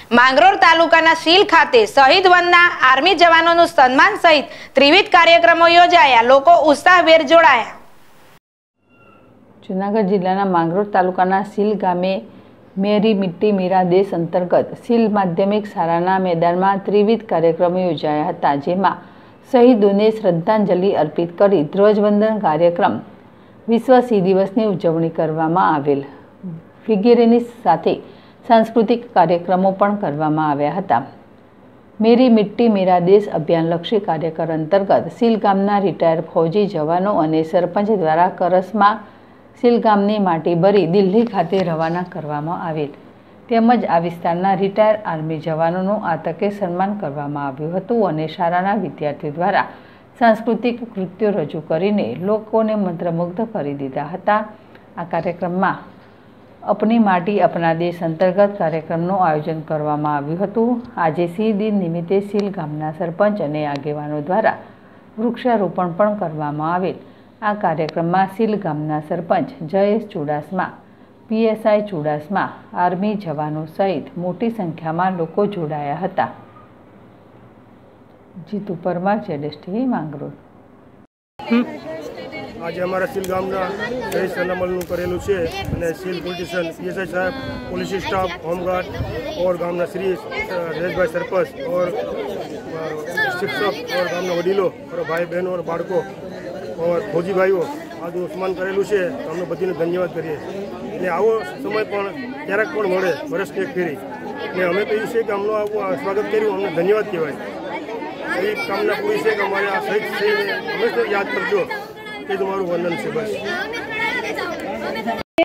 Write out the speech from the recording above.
માંગરોળ તાલુકાના સીલ ખાતે શહીદ વનના આર્મી જવાનોનું સન્માન સહિત ત્રિવિધ કાર્યક્રમો યોજાયા। લોકો ઉત્સાહભેર જોડાયા। જૂનાગઢ જિલ્લાના માંગરોળ તાલુકાના સીલ ગામે મેરી મિટ્ટી મેરા દેશ અંતર્ગત સીલ માધ્યમિક શાળાના મેદાનમાં ત્રિવિધ કાર્યક્રમો યોજાયા હતા, જેમાં શહીદોને શ્રદ્ધાંજલિ અર્પિત કરી ધ્વજવંદન કાર્યક્રમ, વિશ્વ સિંહ દિવસની ઉજવણી કરવામાં આવેલ વગેરેની સાથે सांस्कृतिक कार्यक्रमों पण करवामां आव्या हता। मेरी मिट्टी मेरा देश अभियानलक्षी कार्यक्रम अंतर्गत सील गामना रिटायर फौजी जवानों अने सरपंच द्वारा करसमां सील गामनी माटी भरी दिल्ही खाते रवाना करवामां आवेल, तेमज आ विस्ताરના रिटायर आर्मी जवानोનું आ तके सन्मान करवामां આવ્યું હતું અને શાળાના વિદ્યાર્થીઓ દ્વારા सांस्कृतिक કૃત્યો રજૂ કરીને લોકોને મંત્રમુગ્ધ કરી દીધા હતા। આ કાર્યક્રમમાં अपनी माटी अपना देश अंतर्गत कार्यक्रमનું आयोजन કરવામાં આવ્યું હતું। આજે સિંહ દિન નિમિત્તે સીલ ગામના સરપંચ અને આગેવાનો દ્વારા વૃક્ષારોપણ પણ કરવામાં આવેલ। આ કાર્યક્રમમાં સીલ ગામના સરપંચ જયેશ ચુડાસમા, પીએસઆઈ ચુડાસમા, આર્મી જવાનો સહિત મોટી સંખ્યામાં લોકો જોડાયા હતા। જીતુ પરમાર, ZSTV માંગરોળ। आज अमरा सील गामना शहीद सन्माननु करेलू है और सील पोलिटिशियन पीएसआई साहब, पुलिस स्टाफ, होमगार्ड और गामना श्री रेश भाई सरपंच और शिक्षक और गामना वडीलों और भाई बहनों और बाळको और फौजी भाईओ आज सम्मान करेलू है। तो अमे बधीने धन्यवाद करीए ने आवो समय पण क्यारेक पण मळे वर्षनी एक फेरी ने अमे कह्युं छे के अमनो आवुं स्वागत कर्युं, अમને धन्यवाद कहेवाय। ए कामना पूरी छे के अमारे आ शहीद श्रीने हमेशा याद करजो, ये तुम्हारू वंदन है बस।